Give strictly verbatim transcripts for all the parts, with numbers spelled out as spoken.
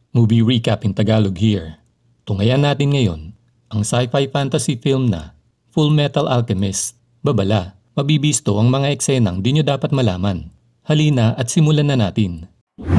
Movie recap in Tagalog here. Tungayan natin ngayon ang sci-fi fantasy film na Full Metal Alchemist. Babala, mabibisto ang mga eksenang di nyo dapat malaman. Halina at simulan na natin.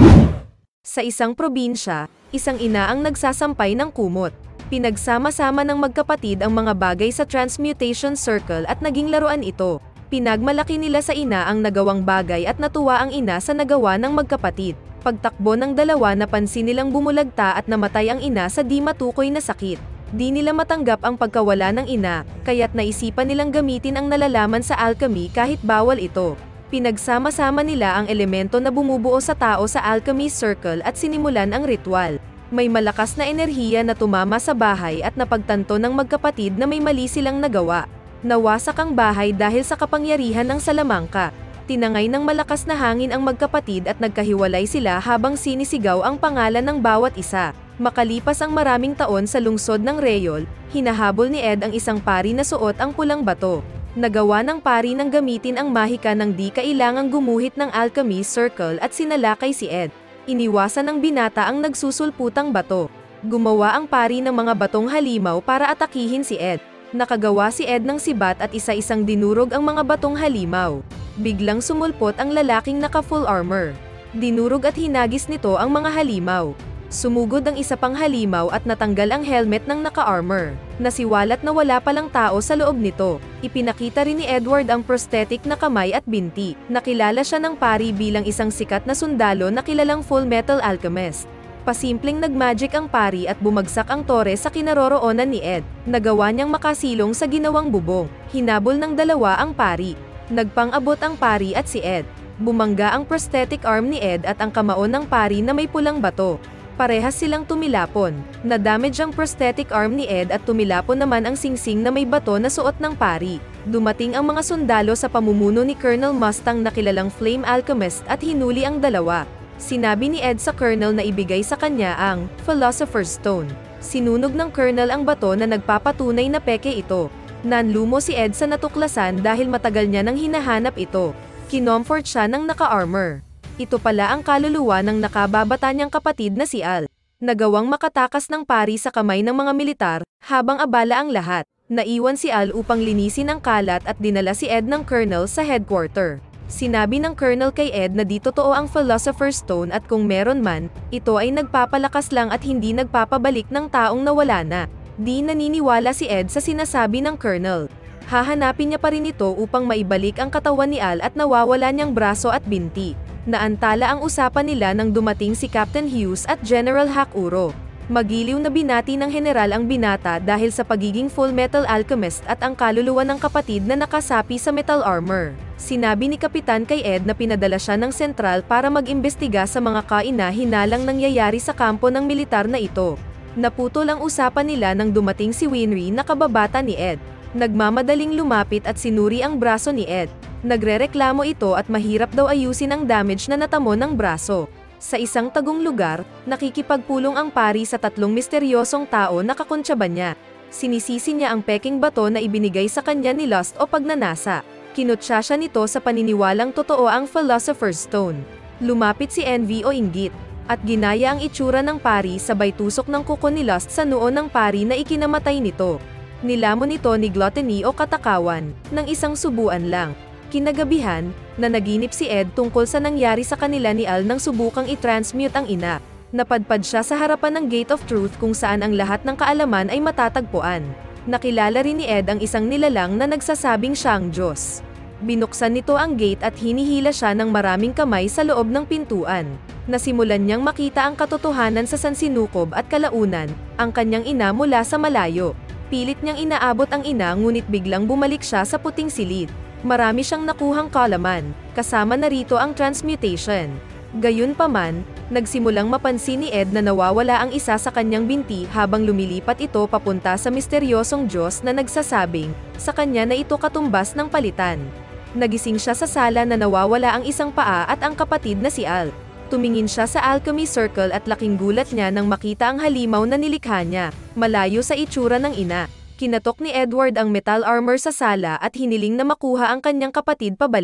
Sa isang probinsya, isang ina ang nagsasampay ng kumot. Pinagsama-sama ng magkapatid ang mga bagay sa Transmutation Circle at naging laruan ito. Pinagmalaki nila sa ina ang nagawang bagay at natuwa ang ina sa nagawa ng magkapatid. Pagtakbo ng dalawa, napansin nilang bumulagta at namatay ang ina sa di matukoy na sakit. Di nila matanggap ang pagkawala ng ina, kaya't naisipan nilang gamitin ang nalalaman sa alchemy kahit bawal ito. Pinagsama-sama nila ang elemento na bumubuo sa tao sa Alchemy Circle at sinimulan ang ritual. May malakas na enerhiya na tumama sa bahay at napagtanto ng magkapatid na may mali silang nagawa. Nawasak ang bahay dahil sa kapangyarihan ng salamangka. Tinangay ng malakas na hangin ang magkapatid at nagkahiwalay sila habang sinisigaw ang pangalan ng bawat isa. Makalipas ang maraming taon sa lungsod ng Rayol, hinahabol ni Ed ang isang pari na suot ang pulang bato. Nagawa ng pari ng gamitin ang mahika ng di kailangang gumuhit ng Alchemy Circle at sinalakay si Ed. Iniwasan ng binata ang nagsusulputang bato. Gumawa ang pari ng mga batong halimaw para atakihin si Ed. Nakagawa si Ed ng sibat at isa-isang dinurog ang mga batong halimaw. Biglang sumulpot ang lalaking naka-full armor. Dinurog at hinagis nito ang mga halimaw. Sumugod ang isa pang halimaw at natanggal ang helmet ng naka-armor. Nasiwalat na wala palang tao sa loob nito. Ipinakita rin ni Edward ang prosthetic na kamay at binti. Nakilala siya ng pari bilang isang sikat na sundalo na kilalang Full Metal Alchemist. Pasimpleng nagmagic ang pari at bumagsak ang tore sa kinaroroonan ni Ed. Nagawa niyang makasilong sa ginawang bubong. Hinabol ng dalawa ang pari. Nagpang-abot ang pari at si Ed. Bumangga ang prosthetic arm ni Ed at ang kamao ng pari na may pulang bato. Parehas silang tumilapon. Na-damage ang prosthetic arm ni Ed at tumilapon naman ang singsing na may bato na suot ng pari. Dumating ang mga sundalo sa pamumuno ni Colonel Mustang na kilalang Flame Alchemist at hinuli ang dalawa. Sinabi ni Ed sa Colonel na ibigay sa kanya ang Philosopher's Stone. Sinunog ng Colonel ang bato na nagpapatunay na peke ito. Nanlumo si Ed sa natuklasan dahil matagal niya nang hinahanap ito. Kinomfort siya ng naka-armor. Ito pala ang kaluluwa ng nakababata niyang kapatid na si Al. Nagawang makatakas ng pari sa kamay ng mga militar, habang abala ang lahat. Naiwan si Al upang linisin ang kalat at dinala si Ed ng Colonel sa headquarter. Sinabi ng Colonel kay Ed na di totoo ang Philosopher's Stone at kung meron man, ito ay nagpapalakas lang at hindi nagpapabalik ng taong nawala na. Di naniniwala si Ed sa sinasabi ng Colonel. Hahanapin niya pa rin ito upang maibalik ang katawan ni Al at nawawala niyang braso at binti. Naantala ang usapan nila nang dumating si Captain Hughes at General Hakuro. Magiliw na binati ng general ang binata dahil sa pagiging Full Metal Alchemist at ang kaluluwa ng kapatid na nakasapi sa metal armor. Sinabi ni Kapitan kay Ed na pinadala siya ng sentral para mag-imbestiga sa mga kaina-hinalang nangyayari sa kampo ng militar na ito. Naputol ang usapan nila nang dumating si Winry na kababata ni Ed. Nagmamadaling lumapit at sinuri ang braso ni Ed. Nagrereklamo ito at mahirap daw ayusin ang damage na natamo ng braso. Sa isang tagong lugar, nakikipagpulong ang pari sa tatlong misteryosong tao na kakontsaba niya. Sinisisi niya ang peking bato na ibinigay sa kanya ni Lust o pagnanasa. Kinutsa siya nito sa paniniwalang totoo ang Philosopher's Stone. Lumapit si Envy o inggit, at ginaya ang itsura ng pari sabay tusok ng kuko ni Lust sa noo ng pari na ikinamatay nito. Nilamon ito ni Gluttony o katakawan, ng isang subuan lang. Kinagabihan, nanaginip si Ed tungkol sa nangyari sa kanila ni Al nang subukang i-transmute ang ina. Napadpad siya sa harapan ng Gate of Truth kung saan ang lahat ng kaalaman ay matatagpuan. Nakilala rin ni Ed ang isang nilalang na nagsasabing siyang Diyos. Binuksan nito ang gate at hinihila siya ng maraming kamay sa loob ng pintuan. Nasimulan niyang makita ang katotohanan sa sansinukob at kalaunan, ang kanyang ina mula sa malayo. Pilit niyang inaabot ang ina ngunit biglang bumalik siya sa puting silid. Marami siyang nakuhang kaalaman, kasama na rito ang transmutation. Gayunpaman, nagsimulang mapansin ni Ed na nawawala ang isa sa kanyang binti habang lumilipat ito papunta sa misteryosong Diyos na nagsasabing, sa kanya na ito katumbas ng palitan. Nagising siya sa sala na nawawala ang isang paa at ang kapatid na si Al. Tumingin siya sa Alchemy Circle at laking gulat niya nang makita ang halimaw na nilikha niya, malayo sa itsura ng ina. Kinatok ni Edward ang metal armor sa sala at hiniling na makuha ang kanyang kapatid pabalik.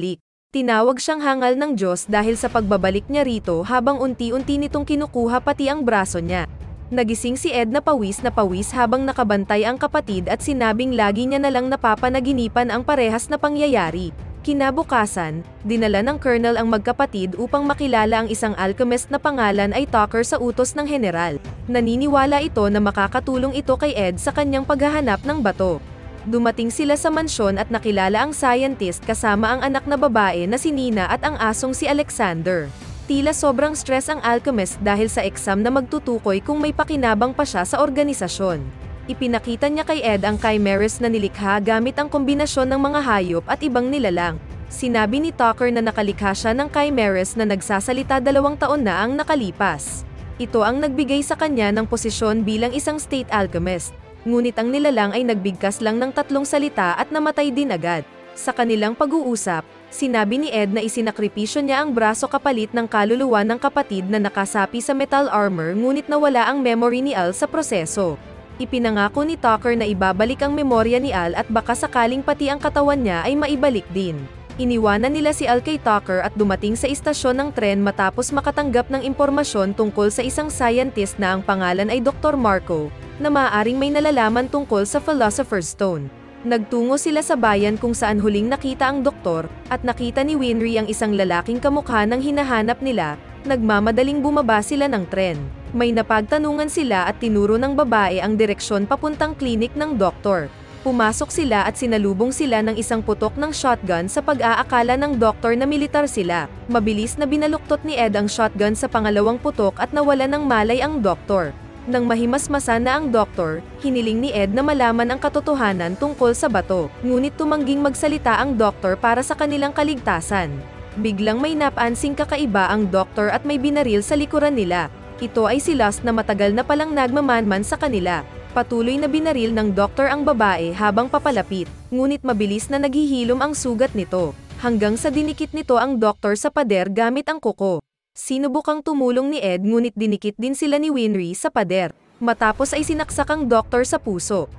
Tinawag siyang hangal ng Diyos dahil sa pagbabalik niya rito habang unti-unti nitong kinukuha pati ang braso niya. Nagising si Ed na pawis na pawis habang nakabantay ang kapatid at sinabing lagi niya nalang napapanaginipan ang parehas na pangyayari. Kinabukasan, dinala ng Colonel ang magkapatid upang makilala ang isang alchemist na pangalan ay Tucker sa utos ng General. Naniniwala ito na makakatulong ito kay Ed sa kanyang paghahanap ng bato. Dumating sila sa mansyon at nakilala ang scientist kasama ang anak na babae na si Nina at ang asong si Alexander. Tila sobrang stress ang alchemist dahil sa exam na magtutukoy kung may pakinabang pa siya sa organisasyon. Ipinakita niya kay Ed ang chimeras na nilikha gamit ang kombinasyon ng mga hayop at ibang nilalang. Sinabi ni Tucker na nakalikha siya ng chimeras na nagsasalita dalawang taon na ang nakalipas. Ito ang nagbigay sa kanya ng posisyon bilang isang state alchemist. Ngunit ang nilalang ay nagbigkas lang ng tatlong salita at namatay din agad. Sa kanilang pag-uusap, sinabi ni Ed na isinakripisyo niya ang braso kapalit ng kaluluwa ng kapatid na nakasapi sa metal armor ngunit nawala ang memory ni Al sa proseso. Ipinangako ni Tucker na ibabalik ang memorya ni Al at baka sakaling pati ang katawan niya ay maibalik din. Iniwanan nila si Al kay Tucker at dumating sa istasyon ng tren matapos makatanggap ng impormasyon tungkol sa isang scientist na ang pangalan ay Doctor Marco, na maaaring may nalalaman tungkol sa Philosopher's Stone. Nagtungo sila sa bayan kung saan huling nakita ang doktor, at nakita ni Winry ang isang lalaking kamukha ng hinahanap nila. Nagmamadaling bumaba sila ng tren. May napagtanungan sila at tinuro ng babae ang direksyon papuntang klinik ng doktor. Pumasok sila at sinalubong sila ng isang putok ng shotgun sa pag-aakala ng doktor na militar sila. Mabilis na binaluktot ni Ed ang shotgun sa pangalawang putok at nawala ng malay ang doktor. Nang mahimasmasan na ang doktor, hiniling ni Ed na malaman ang katotohanan tungkol sa bato. Ngunit tumangging magsalita ang doktor para sa kanilang kaligtasan. Biglang may napansing kakaiba ang doktor at may binaril sa likuran nila. Ito ay si Lust na matagal na palang nagmamanman sa kanila. Patuloy na binaril ng doktor ang babae habang papalapit, ngunit mabilis na naghihilom ang sugat nito, hanggang sa dinikit nito ang doktor sa pader gamit ang kuko. Sinubukang tumulong ni Ed ngunit dinikit din sila ni Winry sa pader. Matapos ay sinaksak ang doktor sa puso.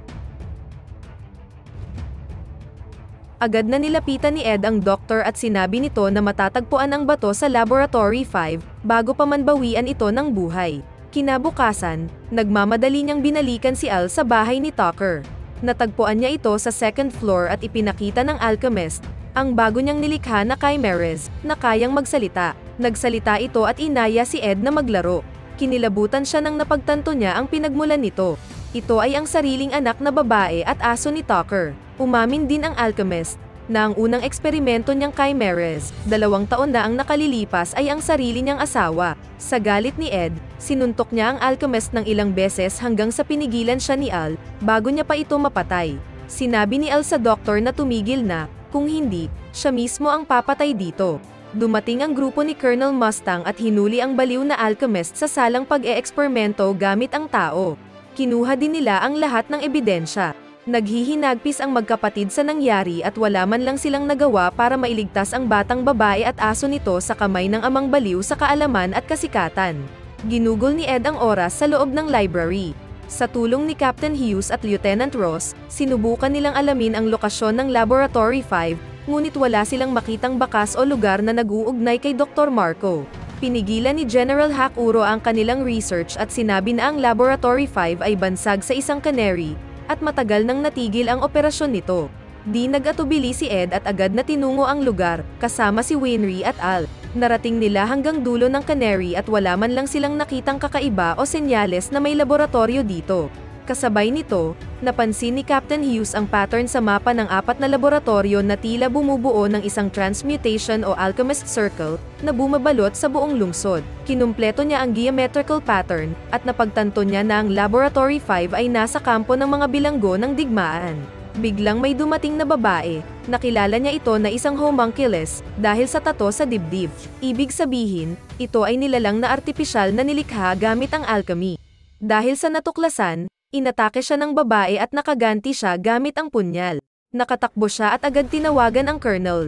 Agad na nilapitan ni Ed ang doktor at sinabi nito na matatagpuan ang bato sa Laboratory five, bago pa man bawian ito ng buhay. Kinabukasan, nagmamadali niyang binalikan si Al sa bahay ni Tucker. Natagpuan niya ito sa second floor at ipinakita ng alchemist ang bago niyang nilikha na chimeras na kayang magsalita. Nagsalita ito at inaya si Ed na maglaro. Kinilabutan siya nang napagtanto niya ang pinagmulan nito. Ito ay ang sariling anak na babae at aso ni Tucker. Umamin din ang alchemist na ang unang eksperimento niyang chimeras, dalawang taon na ang nakalilipas, ay ang sarili niyang asawa. Sa galit ni Ed, sinuntok niya ang alchemist ng ilang beses hanggang sa pinigilan siya ni Al, bago niya pa ito mapatay. Sinabi ni Al sa doktor na tumigil na, kung hindi, siya mismo ang papatay dito. Dumating ang grupo ni Colonel Mustang at hinuli ang baliw na alchemist sa salang pag-e-eksperimento gamit ang tao. Kinuha din nila ang lahat ng ebidensya. Naghihinagpis ang magkapatid sa nangyari at wala man lang silang nagawa para mailigtas ang batang babae at aso nito sa kamay ng amang baliw sa kaalaman at kasikatan. Ginugol ni Ed ang oras sa loob ng library. Sa tulong ni Captain Hughes at Lieutenant Ross, sinubukan nilang alamin ang lokasyon ng Laboratory five, ngunit wala silang makitang bakas o lugar na nag-uugnay kay Doctor Marco. Pinigilan ni General Hakuro ang kanilang research at sinabi na ang Laboratory five ay bansag sa isang cannery, at matagal nang natigil ang operasyon nito. Di nag-atubili si Ed at agad na tinungo ang lugar, kasama si Winry at Al. Narating nila hanggang dulo ng cannery at wala man lang silang nakitang kakaiba o senyales na may laboratorio dito. Kasabay nito, napansin ni Captain Hughes ang pattern sa mapa ng apat na laboratorio na tila bumubuo ng isang transmutation o alchemist circle na bumabalot sa buong lungsod. Kinumpleto niya ang geometrical pattern at napagtanto niya na ang Laboratory five ay nasa kampo ng mga bilanggo ng digmaan. Biglang may dumating na babae, nakilala niya ito na isang homunculus dahil sa tato sa dibdib. Ibig sabihin, ito ay nilalang na artipisyal na nilikha gamit ang alchemy. Dahil sa natuklasan, inatake siya ng babae at nakaganti siya gamit ang punyal. Nakatakbo siya at agad tinawagan ang colonel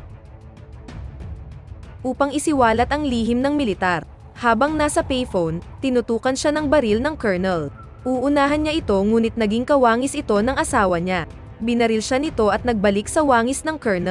upang isiwalat ang lihim ng militar. Habang nasa payphone, tinutukan siya ng baril ng colonel. Uunahan niya ito ngunit naging kawangis ito ng asawa niya. Binaril siya nito at nagbalik sa wangis ng colonel.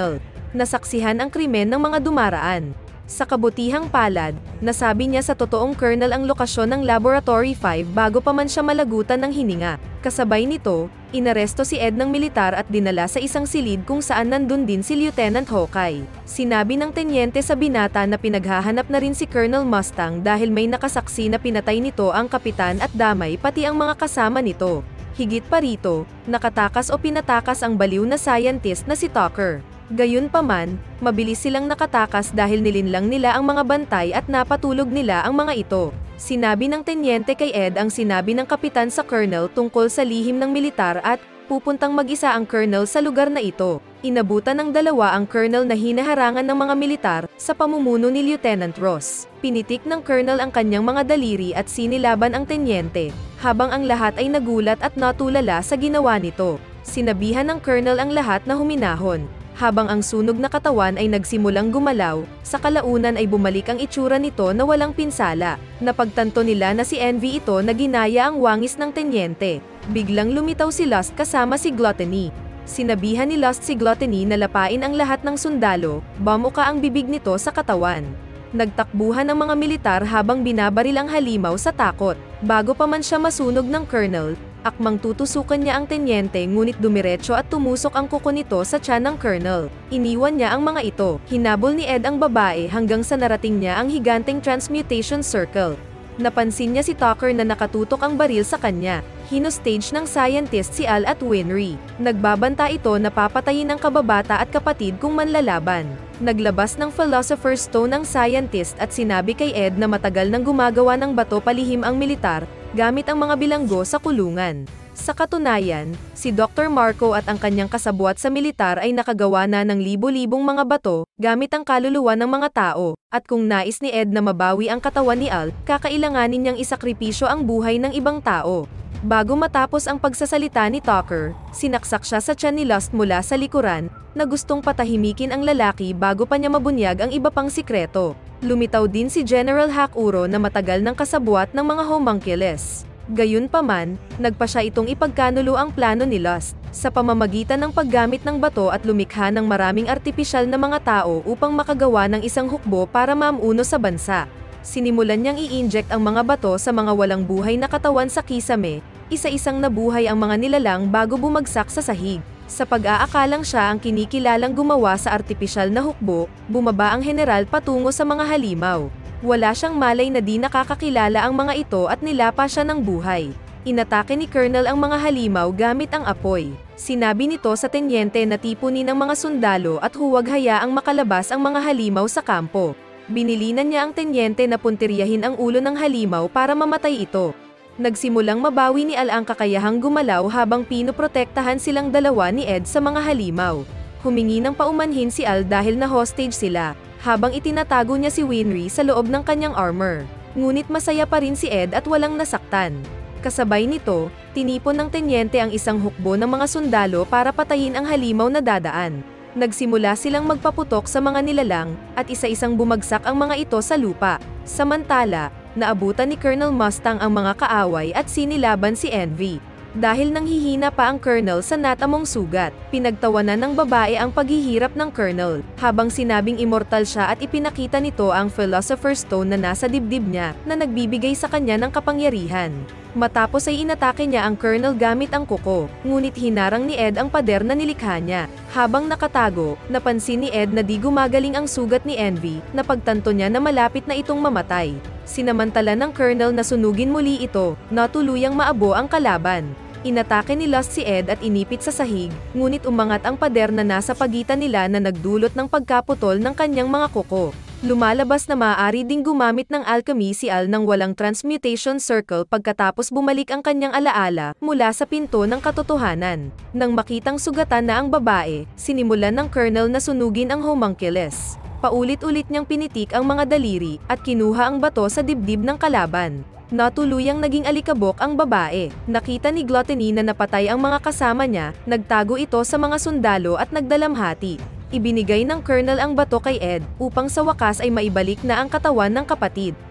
nasaksihan ang krimen ng mga dumaraan. Sa kabutihang palad, nasabi niya sa totoong kernel ang lokasyon ng Laboratory five bago pa man siya malagutan ng hininga. Kasabay nito, inaresto si Ed ng militar at dinala sa isang silid kung saan nandun din si Lieutenant Hawkeye. Sinabi ng tenyente sa binata na pinaghahanap na rin si Colonel Mustang dahil may nakasaksi na pinatay nito ang kapitan at damay pati ang mga kasama nito. Higit pa rito, nakatakas o pinatakas ang baliw na scientist na si Tucker. Gayunpaman, mabilis silang nakatakas dahil nilinlang nila ang mga bantay at napatulog nila ang mga ito. Sinabi ng tenyente kay Ed ang sinabi ng kapitan sa colonel tungkol sa lihim ng militar at pupuntang mag-isa ang colonel sa lugar na ito. Inabutan ng dalawa ang colonel na hinaharangan ng mga militar sa pamumuno ni Lieutenant Ross. Pinitik ng colonel ang kanyang mga daliri at sinilaban ang tenyente, habang ang lahat ay nagulat at natulala sa ginawa nito. Sinabihan ng colonel ang lahat na huminahon. Habang ang sunog na katawan ay nagsimulang gumalaw, sa kalaunan ay bumalik ang itsura nito na walang pinsala. Napagtanto nila na si Envy ito na ginaya ang wangis ng tenyente. Biglang lumitaw si Lust kasama si Gluttony. Sinabihan ni Lust si Gluttony na lapain ang lahat ng sundalo, bamuka ang bibig nito sa katawan. Nagtakbuhan ang mga militar habang binabaril ang halimaw sa takot. Bago pa man siya masunog ng colonel, akmang tutusukan niya ang tenyente ngunit dumiretso at tumusok ang kuko nito sa tiyan ng colonel. Iniwan niya ang mga ito. Hinabol ni Ed ang babae hanggang sa narating niya ang higanteng transmutation circle. Napansin niya si Tucker na nakatutok ang baril sa kanya. Hinostage ng scientist si Al at Winry. Nagbabanta ito na papatayin ang kababata at kapatid kung manlalaban. Naglabas ng Philosopher's Stone ang scientist at sinabi kay Ed na matagal nang gumagawa ng bato palihim ang militar, gamit ang mga bilanggo sa kulungan. Sa katunayan, si Doctor Marco at ang kanyang kasabwat sa militar ay nakagawa na ng libo-libong mga bato, gamit ang kaluluwa ng mga tao, at kung nais ni Ed na mabawi ang katawan ni Al, kakailanganin niyang isakripisyo ang buhay ng ibang tao. Bago matapos ang pagsasalita ni Tucker, sinaksak siya sa tiyan ni Lust mula sa likuran, na gustong patahimikin ang lalaki bago pa niya mabunyag ang iba pang sikreto. Lumitaw din si General Hakuro na matagal ng kasabwat ng mga homunculus. Gayunpaman, nagpa siya itong ipagkanulo ang plano ni Lust, sa pamamagitan ng paggamit ng bato at lumikha ng maraming artipisyal na mga tao upang makagawa ng isang hukbo para mamuno sa bansa. Sinimulan niyang i-inject ang mga bato sa mga walang buhay na katawan sa kisame, isa-isang nabuhay ang mga nilalang bago bumagsak sa sahig. Sa pag-aakalang siya ang kinikilalang gumawa sa artipisyal na hukbo, bumaba ang general patungo sa mga halimaw. Wala siyang malay na di nakakakilala ang mga ito at nilapa siya ng buhay. Inatake ni Colonel ang mga halimaw gamit ang apoy. Sinabi nito sa tenyente na tipunin ng mga sundalo at huwag hayaang makalabas ang mga halimaw sa kampo. Binilinan niya ang tenyente na puntiryahin ang ulo ng halimaw para mamatay ito. Nagsimulang mabawi ni Al ang kakayahang gumalaw habang pinoprotektahan silang dalawa ni Ed sa mga halimaw. Humingi ng paumanhin si Al dahil na hostage sila, habang itinatago niya si Winry sa loob ng kanyang armor. Ngunit masaya pa rin si Ed at walang nasaktan. Kasabay nito, tinipon ng tenyente ang isang hukbo ng mga sundalo para patayin ang halimaw na dadaan. Nagsimula silang magpaputok sa mga nilalang, at isa-isang bumagsak ang mga ito sa lupa. Samantala, naabutan ni Colonel Mustang ang mga kaaway at sinilaban si Envy. Dahil nanghihina pa ang Colonel sa natamong sugat, pinagtawanan ng babae ang paghihirap ng Colonel, habang sinabing immortal siya at ipinakita nito ang Philosopher's Stone na nasa dibdib niya, na nagbibigay sa kanya ng kapangyarihan. Matapos ay inatake niya ang Colonel gamit ang kuko, ngunit hinarang ni Ed ang pader na nilikha niya. Habang nakatago, napansin ni Ed na di gumagaling ang sugat ni Envy, na pagtanto niya na malapit na itong mamatay. Sinamantala ng Colonel na sunugin muli ito, na tuluyang maabo ang kalaban. Inatake ni Lust si Ed at inipit sa sahig, ngunit umangat ang pader na nasa pagitan nila na nagdulot ng pagkaputol ng kanyang mga kuko. Lumalabas na maaari ding gumamit ng alchemy si Al ng walang transmutation circle pagkatapos bumalik ang kanyang alaala mula sa pinto ng katotohanan. Nang makitang sugatan na ang babae, sinimulan ng Colonel na sunugin ang homunculus. Paulit-ulit niyang pinitik ang mga daliri at kinuha ang bato sa dibdib ng kalaban. Natuluyang naging alikabok ang babae. Nakita ni Gluttony na napatay ang mga kasama niya, nagtago ito sa mga sundalo at nagdalamhati. Ibinigay ng Colonel ang bato kay Ed, upang sa wakas ay maibalik na ang katawan ng kapatid.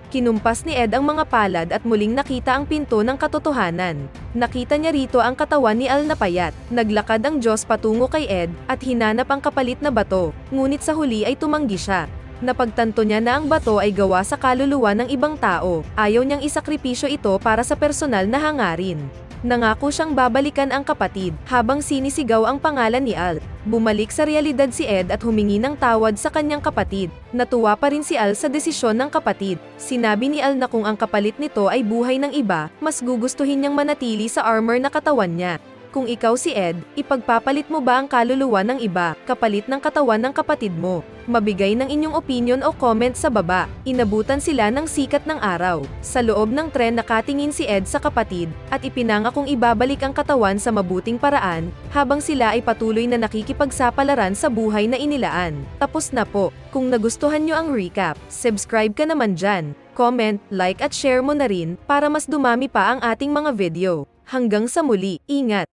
Kinumpas ni Ed ang mga palad at muling nakita ang pinto ng katotohanan. Nakita niya rito ang katawan ni Al na payat. Naglakad ang Diyos patungo kay Ed, at hinanap ang kapalit na bato, ngunit sa huli ay tumanggi siya. Napagtanto niya na ang bato ay gawa sa kaluluwa ng ibang tao. Ayaw niyang isakripisyo ito para sa personal na hangarin. Nangako siyang babalikan ang kapatid, habang sinisigaw ang pangalan ni Al. Bumalik sa realidad si Ed at humingi ng tawad sa kanyang kapatid. Natuwa pa rin si Al sa desisyon ng kapatid. Sinabi ni Al na kung ang kapalit nito ay buhay ng iba, mas gugustuhin niyang manatili sa armor na katawan niya. Kung ikaw si Ed, ipagpapalit mo ba ang kaluluwa ng iba, kapalit ng katawan ng kapatid mo? Mabigay ng inyong opinion o comment sa baba. Inabutan sila ng sikat ng araw. Sa loob ng tren nakatingin si Ed sa kapatid, at ipinangakong ibabalik ang katawan sa mabuting paraan, habang sila ay patuloy na nakikipagsapalaran sa buhay na inilaan. Tapos na po. Kung nagustuhan nyo ang recap, subscribe ka naman dyan. Comment, like at share mo na rin, para mas dumami pa ang ating mga video. Hanggang sa muli, ingat!